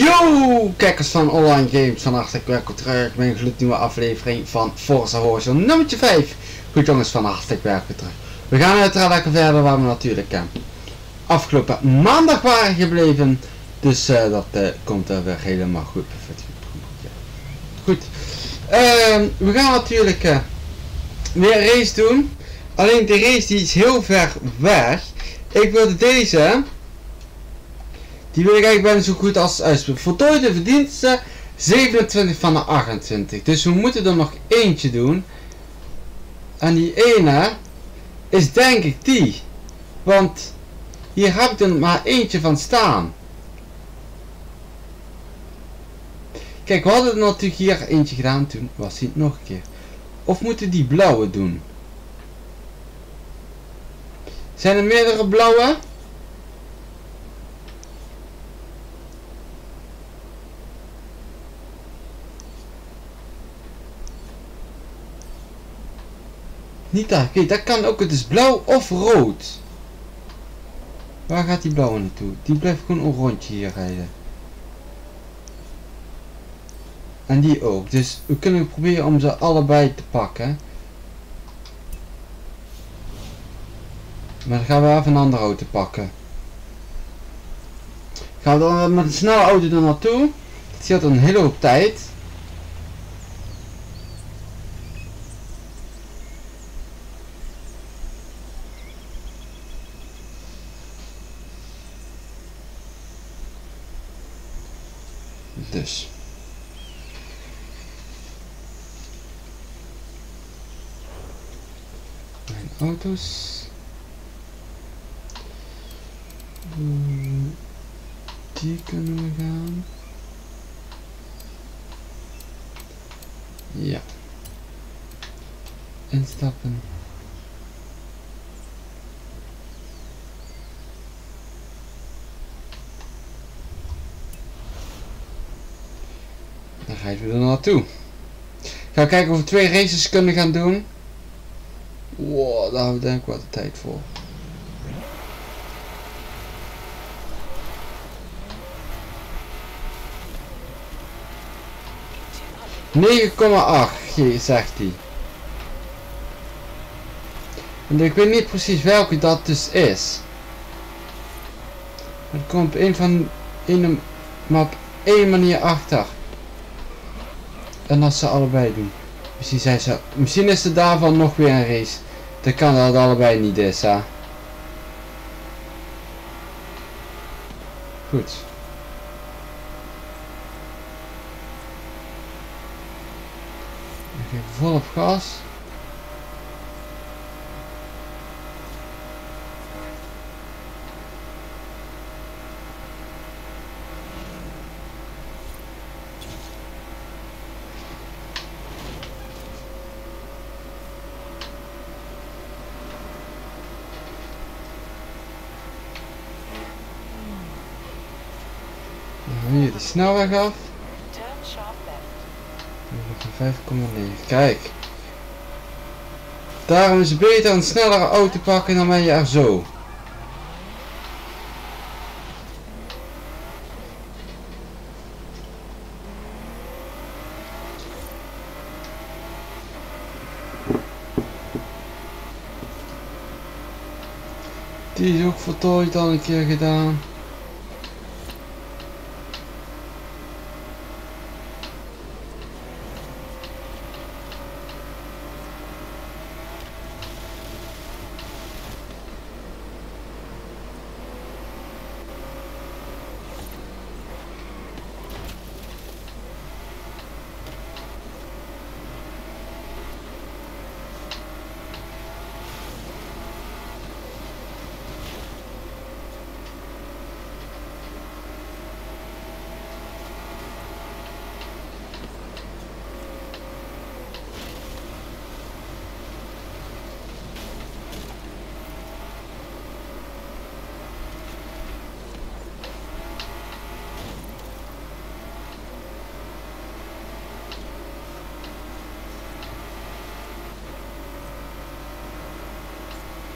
Yo, kijkers van Online Games, van hartelijk welkom terug bij een gloednieuwe aflevering van Forza Horizon nummertje 5. Goed jongens, van hartelijk welkom terug. We gaan uiteraard lekker verder waar we natuurlijk afgelopen maandag waren gebleven. Dus dat komt er weer helemaal goed. Goed. We gaan natuurlijk weer een race doen. Alleen de race die is heel ver weg. Ik wilde deze... Die wil ik eigenlijk bijna zo goed als uitspelen. Voltooide verdiensten 27 van de 28. Dus we moeten er nog eentje doen. En die ene is denk ik die. Want hier heb ik er maar eentje van staan. Kijk, we hadden er natuurlijk hier eentje gedaan. Toen was hij nog een keer. Of moeten die blauwe doen? Zijn er meerdere blauwe? Niet daar, kijk, dat kan ook, het is blauw of rood. Waar gaat die blauwe naartoe? Die blijft gewoon een rondje hier rijden. En die ook, dus we kunnen proberen om ze allebei te pakken. Maar dan gaan we even een andere auto pakken. Gaan we dan met een snelle auto er naartoe. Dat scheelt een hele hoop tijd. Dus. Mijn auto's. Die kunnen we gaan. Ja. Instappen. Dan rijden we er naartoe. Gaan kijken of we 2 races kunnen gaan doen. Wow, daar hebben we denk ik wat de tijd voor. (9,8) zegt hij. En ik weet niet precies welke dat dus is. Er komt maar op één manier achter. En als ze allebei doen. Misschien is er daarvan nog weer een race. Dan kan dat allebei niet is, hè. Goed. We geven vol op gas. Hier de snelweg af. Nog een 5,9. Kijk. Daarom is het beter een snellere auto pakken, dan ben je er zo. Die is ook voltooid al een keer gedaan.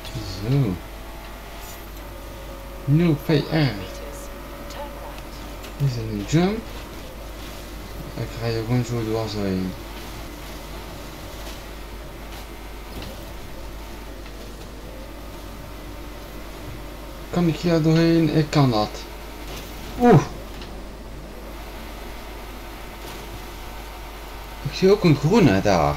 Zo. 0 PR. Is er een jump? Ik ga hier gewoon zo dwars doorheen. Kan ik hier doorheen? Ik kan dat. Oeh! Ik zie ook een groene daar.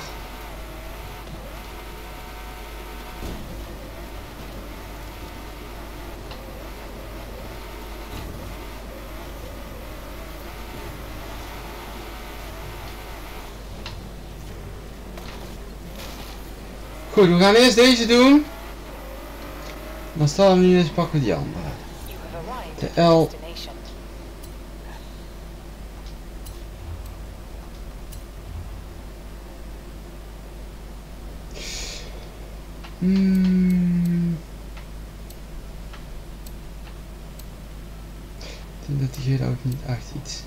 Goed, we gaan eerst deze doen. Dan staan we niet eens, pakken we die andere. De L. Ik denk dat die hier ook niet echt iets.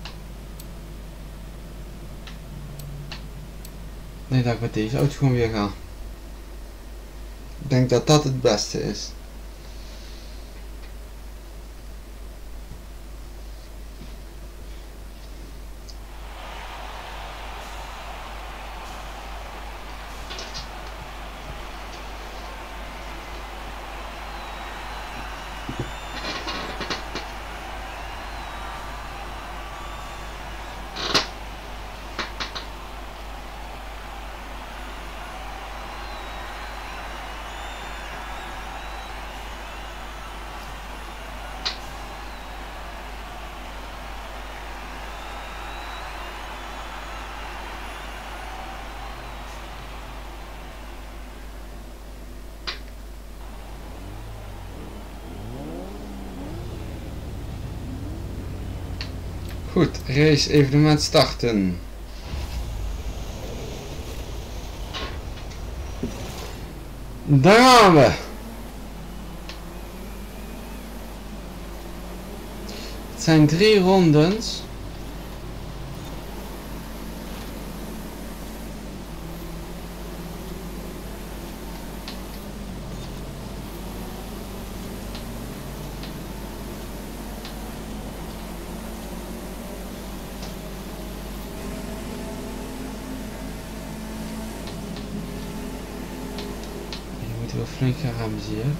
Nee, dat ik met deze auto gewoon weer ga. Ik denk dat dat het beste is. Goed, race evenement starten. Daar gaan we. Het zijn 3 rondes. Wel flink gaan remmen, zie ik.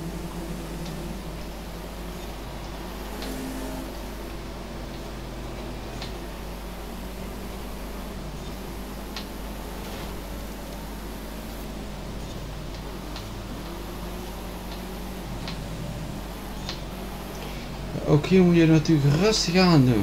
Ook hier moet je natuurlijk rustig aan doen.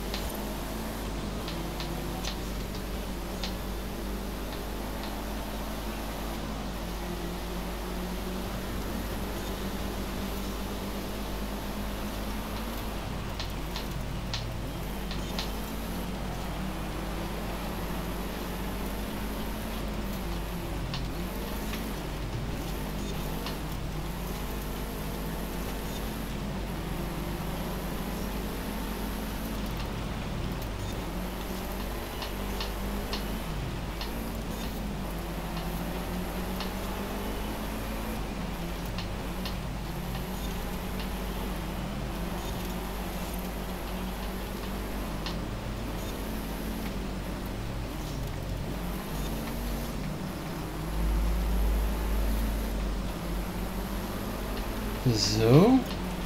Zo.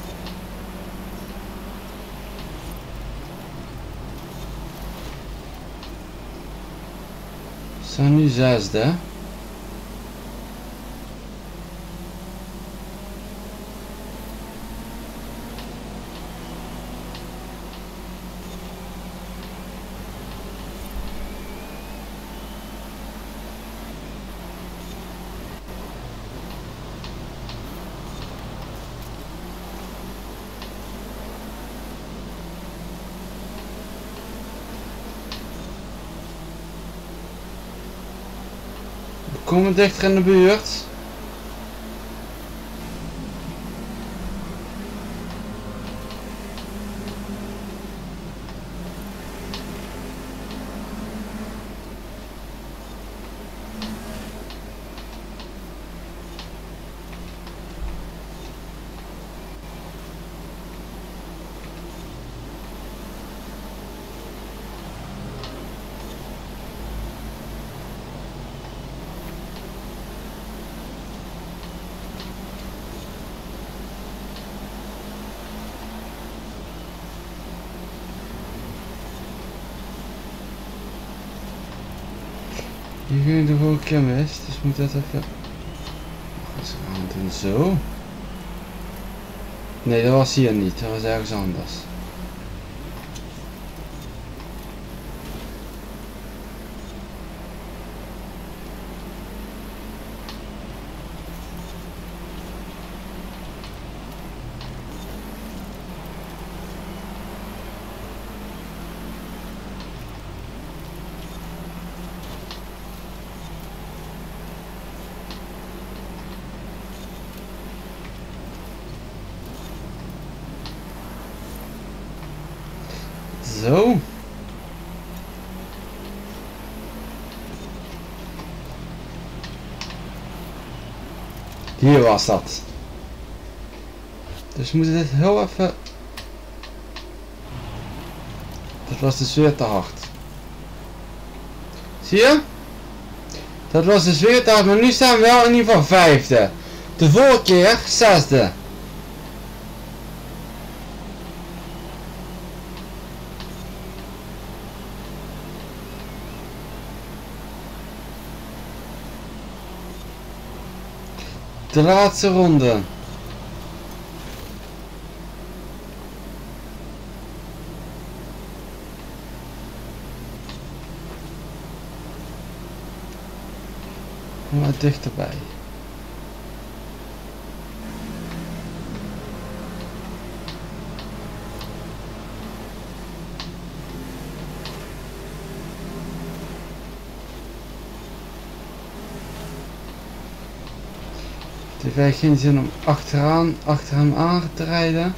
We staan nu 6e. We komen dichter in de buurt. Hier ging ik de vorige keer mis, dus moet dat even... Wat gaan we doen zo? Nee, dat was hier niet, dat was ergens anders. Zo. Hier was dat. Dus we moeten dit heel even... Dat was dus weer te hard. Zie je? Dat was dus weer te hard, maar nu staan we wel in ieder geval vijfde. De vorige keer zesde. De laatste ronde. Kom maar dichterbij. Het heeft geen zin om achter hem aan te rijden.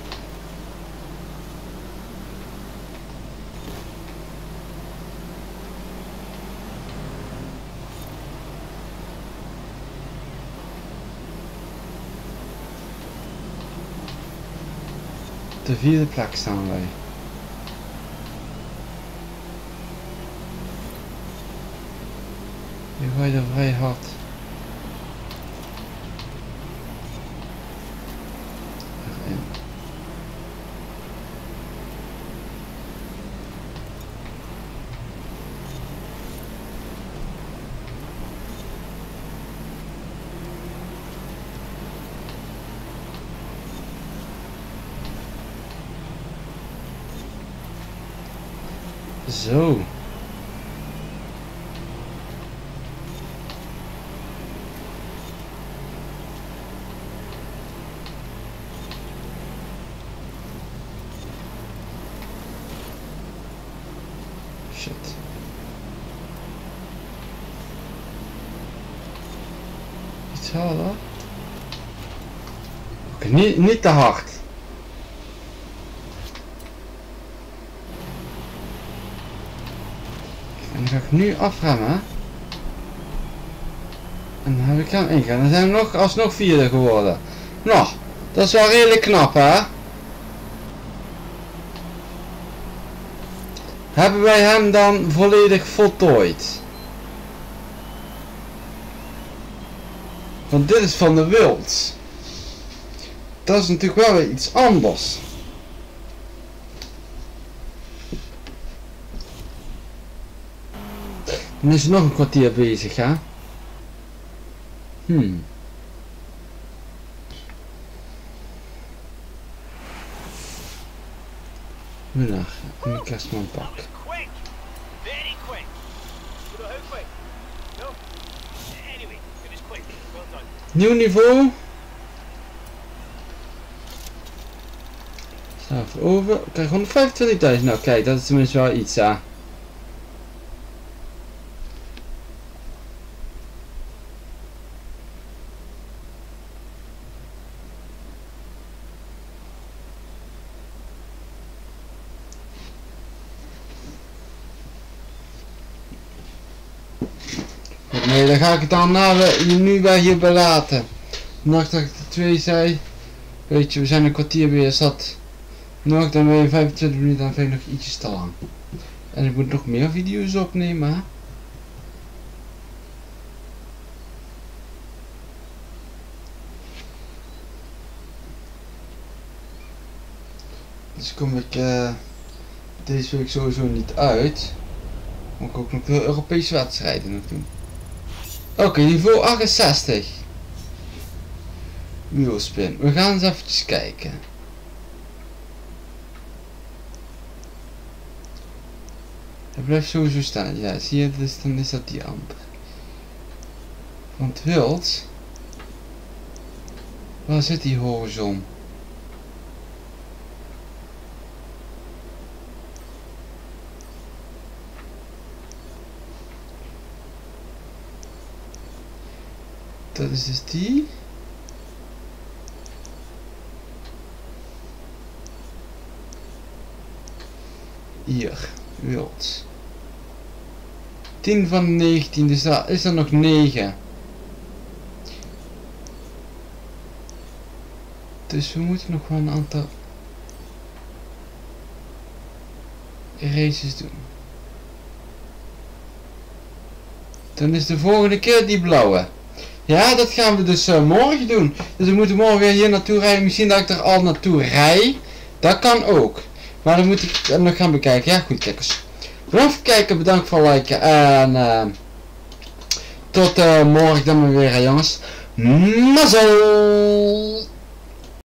Op de vierde plek staan wij. Je gooit er vrij hard. Erin. Zo. Shit. Iets harder. Oké, niet te hard. En dan ga ik nu afremmen. En dan heb ik hem ingegaan. Dan zijn we alsnog vierde geworden. Nou, dat is wel redelijk knap, hè? Hebben wij hem dan volledig voltooid? Want dit is van de Wilds. Dat is natuurlijk wel weer iets anders. Dan is er nog een kwartier bezig, hè? Middag, in de kerstmanpak. Nieuw niveau. Staan we over. Ik krijg 125.000. Nou kijk, dat is tenminste wel iets, hè. Nee, dan ga ik het dan nu bij hierbij laten. Nacht dat ik de 2 zei. Weet je, we zijn een kwartier weer zat. Nog dan ben je 25 minuten, dan vind ik nog ietsjes te lang. En ik moet nog meer video's opnemen, hè? Dus kom ik deze week sowieso niet uit. Moet ik ook nog veel Europese wedstrijden nog doen. Oké, niveau 68. Wielspin. We gaan eens eventjes kijken. Hij blijft sowieso staan. Ja, zie je, dus dan is dat die andere. Want wild. Waar zit die horizon? Dat is dus die. Hier, wild. 10 van de 19, dus daar is er nog 9. Dus we moeten nog wel een aantal races doen. Dan is de volgende keer die blauwe. Ja, dat gaan we dus morgen doen. Dus we moeten morgen weer hier naartoe rijden. Misschien dat ik er al naartoe rij. Dat kan ook. Maar dan moet ik nog gaan bekijken. Ja, goed kijkers. Bedankt voor het kijken. Bedankt voor het liken. En tot morgen dan weer, jongens. Mazzel!